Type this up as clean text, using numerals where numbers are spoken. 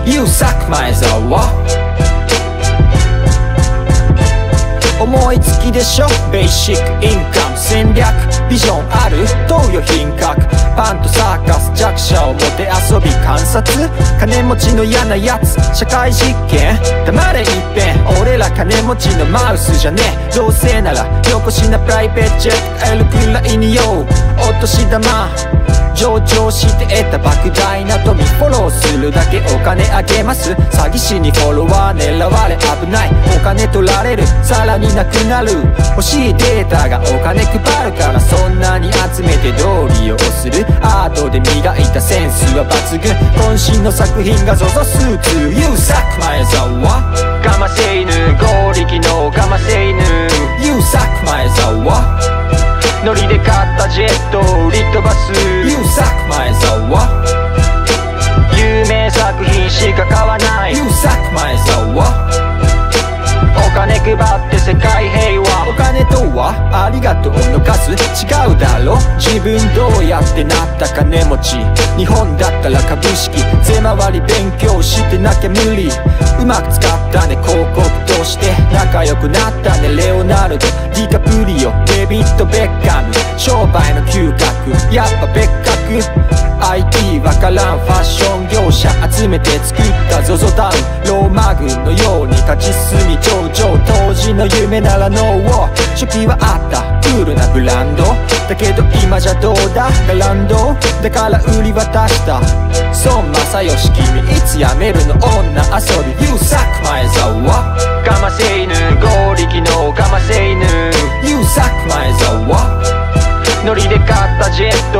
You suck 前澤。思いつきでしょベーシックインカム戦略ビジョンある東洋品格パンとサーカス弱者をもてあそび観察金持ちの嫌なやつ社会実験黙れ一遍俺ら金持ちのマウスじゃねえどうせならよこしなプライベートジェット買えるくらいによお年玉上場して得た莫大な富フォローするだけお金あげます詐欺師にフォロワー狙われ危ないお金取られるさらになくなる欲しいデータがお金配るからそんなに集めてどう利用するアートで磨いたセンスは抜群渾身の作品が ZOZO スーツ You suck 前澤かませ犬合力のかませ犬 You suck 前澤ノリで買ったジェットを売り飛ばす You suck 前澤有名作品しか買わない You suck 前澤お金配って世界平和お金とはありがとうの数違うだろ自分どうやってなった金持ち日本だったら株式税回り勉強してなきゃ無理うまく使ったね広告として仲良くなったねレオナルドディカプリオデビッド・ベッカム商売の嗅覚やっぱ別格 IT わからんファッション業者集めて作った ZOZO タウンローマ軍のように勝ち進み上々当時の夢ならノー初期はあったクールなブランドだけど今じゃどうだガランドだから売り渡した孫正義君いつやめるの女遊び You suck 前澤かませ犬合力のかませ犬 You suck 前澤ノリで買ったジェット